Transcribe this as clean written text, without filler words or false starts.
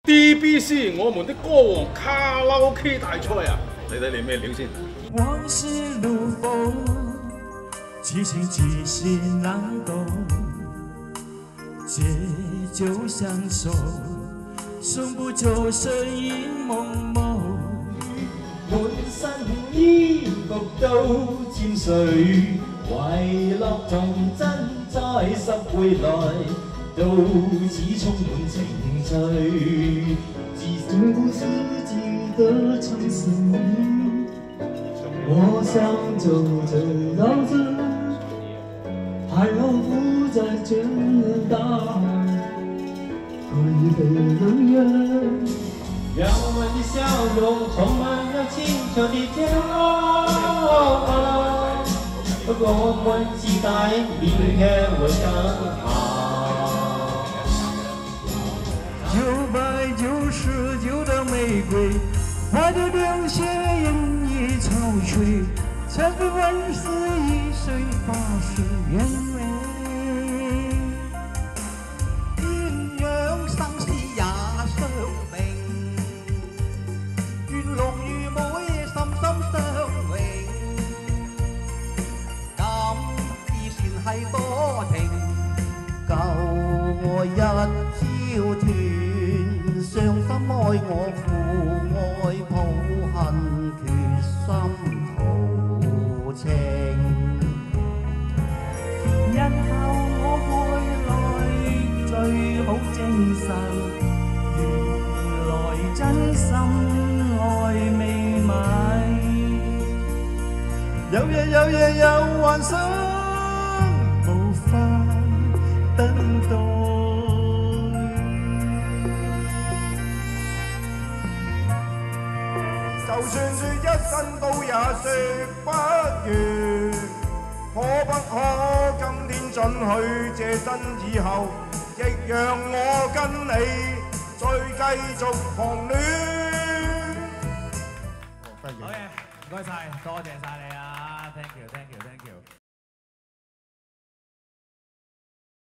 DBC 我們的歌王卡拉 OK 大賽啊！睇睇你咩料先。 往事如风，激情即是难懂，借酒相守，送不走身影蒙蒙。 滿身衣服都沾水，遺落童真再拾回來，到此充滿情趣。自古此境的城市里，我想走着到这，海鸥不再见到，归北人远。让我们的笑容充满了清澈的天空，不过我们期待明天会更好。 999的玫瑰，花的凋谢任意潮吹，千分万丝一水发是原味。 鴛鴦生死也相明，願龍與妹心心相榮。今次算係多情，舊愛一朝斷，傷心愛我負愛抱恨，決心圖情。 日後我會來最好精神，原來真心愛未泯。有夜有幻想，無法等待。 就算說一生都也說不完，可不可今天准許這真以後，亦讓我跟你再繼續狂戀。 好嘅，唔該晒，多謝晒你啊 ！Thank you，Thank you，Thank you。